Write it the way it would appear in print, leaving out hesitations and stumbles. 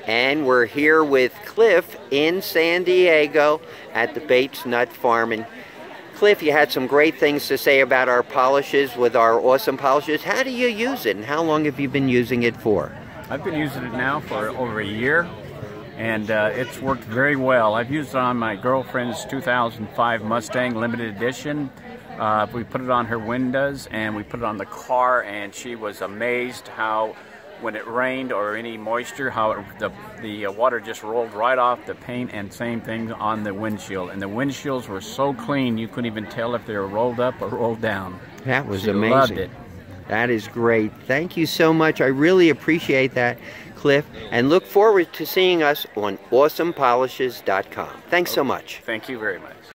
And we're here with Cliff in San Diego at the Bates Nut Farm. And Cliff, you had some great things to say about our polishes with our awesome polishes. How do you use it, and how long have you been using it for? I've been using it now for over a year, and it's worked very well. I've used it on my girlfriend's 2005 Mustang Limited Edition. We put it on her windows, and we put it on the car, and she was amazed how when it rained or any moisture, how the water just rolled right off the paint, and same thing on the windshield. And the windshields were so clean you couldn't even tell if they were rolled up or rolled down. That was she amazing. Loved it. That is great. Thank you so much. I really appreciate that, Cliff, and look forward to seeing us on awesomepolishes.com. Thanks so much. Thank you very much.